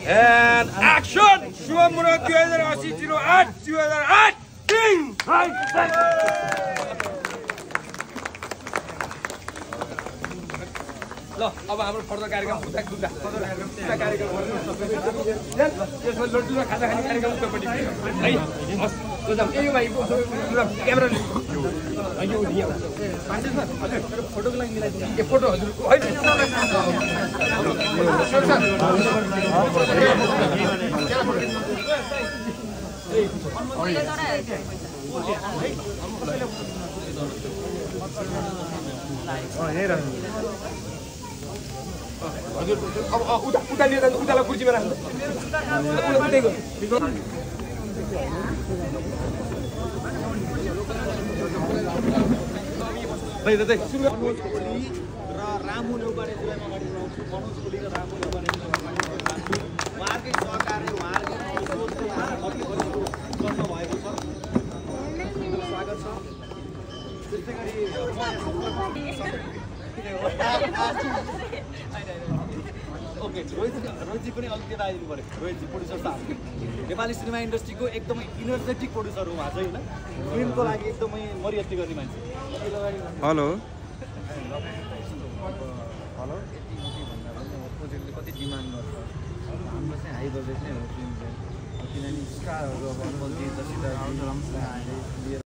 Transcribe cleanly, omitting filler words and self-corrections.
And action! Shubham Munot 2008 2008 Ding! ल अब हाम्रो फर्दर कार्यक्रम यसमा लड्डु र खाजा खाने कार्यक्रम उतापट्टि है हस् ए भाइ क्यामेरा फोटोको लागि मिलाइदिनु फोटो हजुर हजुर अब उता लिएर जानु उतालाई कुर्सीमा राख्नु र रामु लोबारे अगाडि ल्याउँछु मनोज कोली र रामु लोबारे उहाँहरूकै सहकार्य उहाँहरूकै गर्नुभएको छ स्वागत छ त्यस्तै गरी ओके रोहितजी पनि अलिकति आइदिनु पऱ्यो रोहितजी प्रोड्युसर साहब नेपाली सिनेमा इन्डस्ट्रीको एकदमै इनर्जेटिक प्रोड्युसर हो उहाँ चाहिँ होइन फिल्मको लागि एकदमै मर्यादा गर्ने मान्छे हेलो हेलो प्रोजेक्टले कति डिमान्ड गर्छ हाम्रो चाहिँ हाई बजेट नै हो फिल्म चाहिँ किनभने स्टारहरू अब